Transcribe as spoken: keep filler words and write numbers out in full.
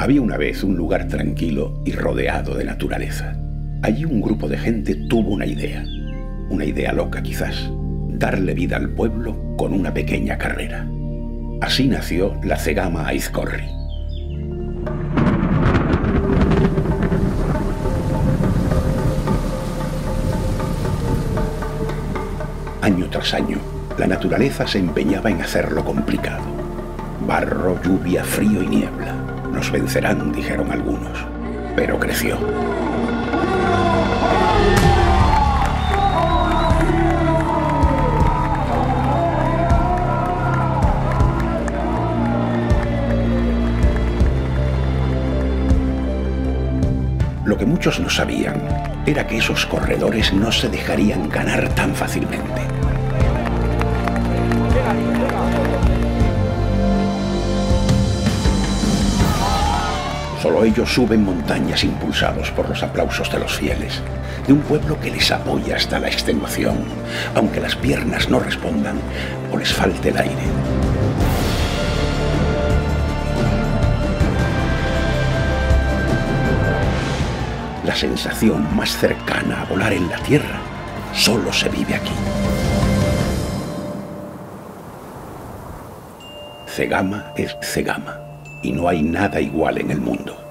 Había una vez un lugar tranquilo y rodeado de naturaleza. Allí un grupo de gente tuvo una idea, una idea loca quizás, darle vida al pueblo con una pequeña carrera. Así nació la Cegama Aizcorri. Año tras año, la naturaleza se empeñaba en hacerlo complicado. Barro, lluvia, frío y niebla. Nos vencerán, dijeron algunos. Pero creció. Lo que muchos no sabían era que esos corredores no se dejarían ganar tan fácilmente. Solo ellos suben montañas impulsados por los aplausos de los fieles, de un pueblo que les apoya hasta la extenuación, aunque las piernas no respondan o les falte el aire. La sensación más cercana a volar en la tierra solo se vive aquí. Cegama es Cegama, y no hay nada igual en el mundo.